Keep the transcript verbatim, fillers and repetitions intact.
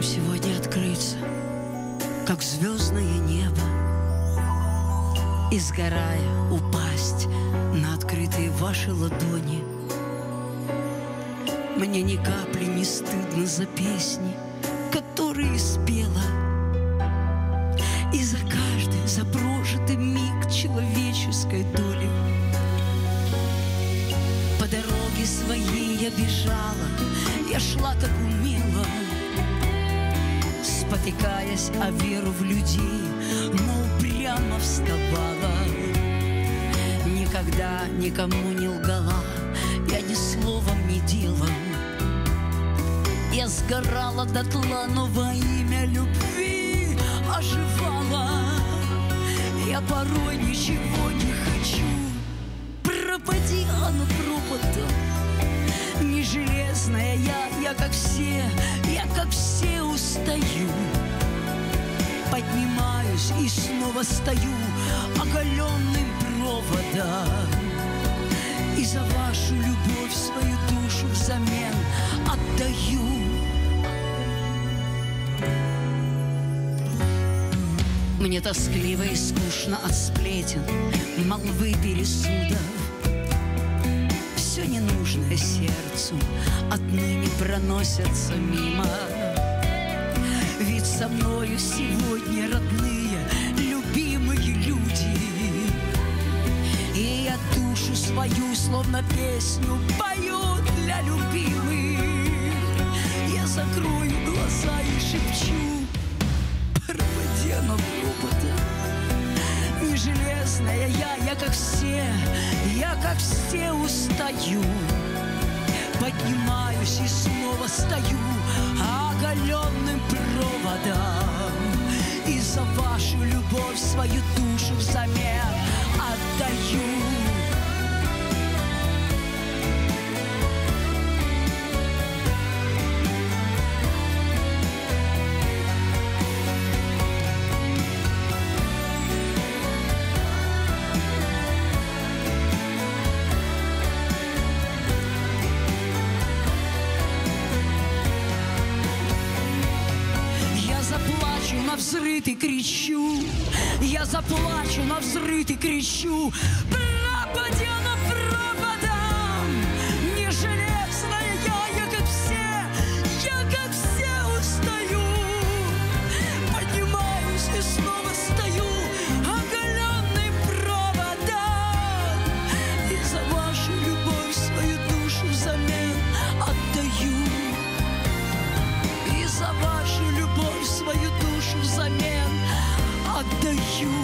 сегодня открыться, как звездное небо, и, сгорая, упасть на открытые ваши ладони. Мне ни капли не стыдно за песни, которые спела, и за каждый, за прожитый миг человеческой доли. По дороге своей я бежала, я шла как умела, спотыкаясь о веру в людей, но упрямо вставала. Никогда никому не лгала, я ни словом, ни делом. Я сгорала дотла, но во имя любви оживала. Я порой ничего не хочу, пропади оно пропадом. Не железная я, я как все, я как все устаю. Поднимаюсь и снова стою оголенным проводом, и за вашу любовь свою душу взамен отдаю. Мне тоскливо и скучно от сплетен, молвы, пересудов. Все ненужное сердцу отныне проносятся мимо. Ведь со мною сегодня родные, любимые люди, и я душу свою, словно песню, пою для любимых. Я закрою глаза и шепчу: пропади оно пропадом. Не железная я, я как все, я как все устаю. Поднимаюсь и снова стою оголенным проводом, и за вашу любовь свою душу взамен отдаю. Навзрыд и кричу, я заплачу навзрыд и кричу: пропади оно пропадом. Не железная я, я как все, я как все устаю. Поднимаюсь и снова стою оголенным проводом, и за вашу любовь свою душу взамен отдаю. И за вашу любовь свою душу взамен отдаю.